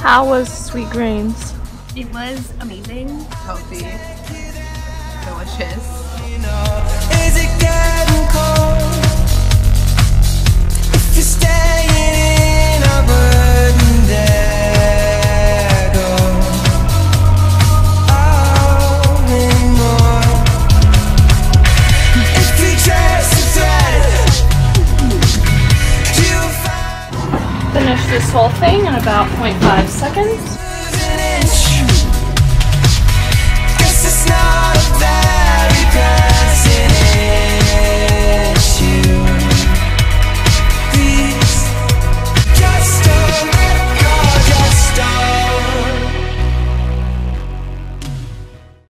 How was Sweet Greens? It was amazing. Healthy. Delicious. Is it getting cold? If you're staying in, I wouldn't dare go out anymore. If you trace the thread, you'll find. Finish this whole thing in about 0.5 seconds.